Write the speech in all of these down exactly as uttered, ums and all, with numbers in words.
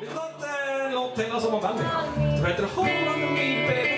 Vi tar ett låt til av sommerbandet. Det heter Hold On To Me, Baby.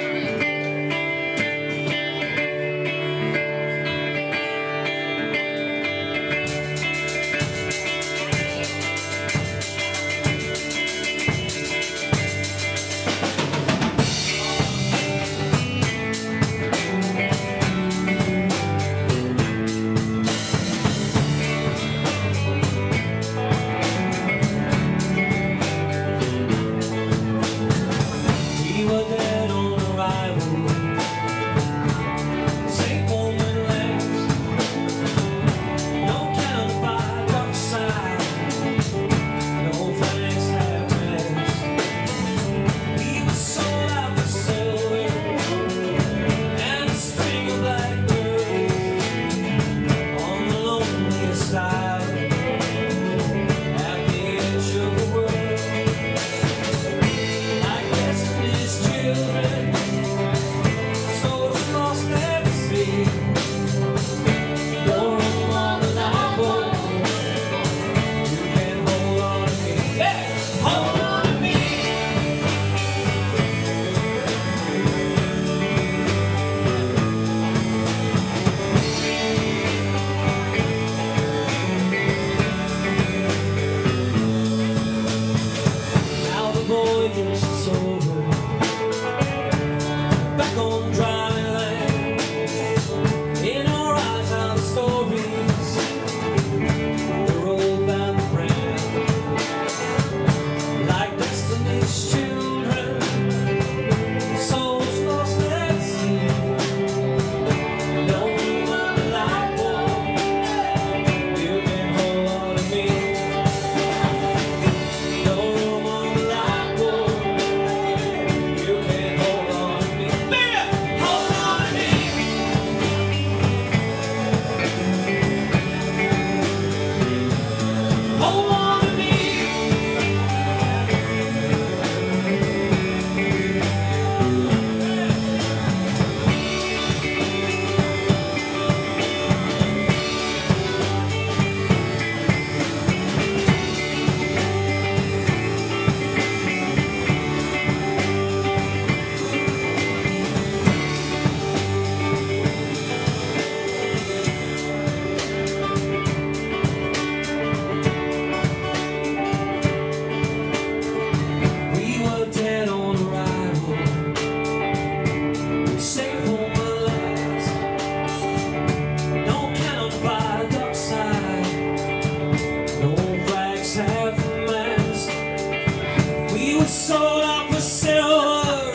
Sold out for silver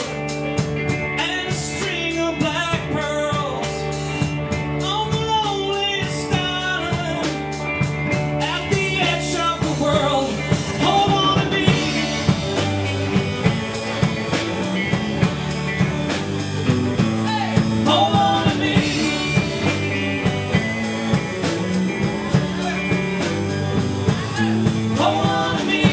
and a string of black pearls on the loneliest island at the edge of the world. Hold on to me. Hey, hold on to me. Hold on to me.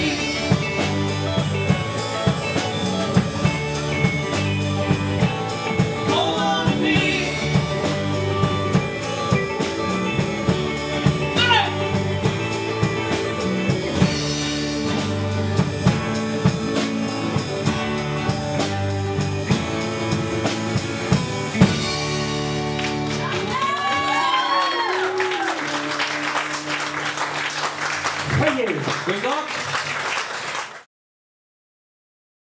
Good luck.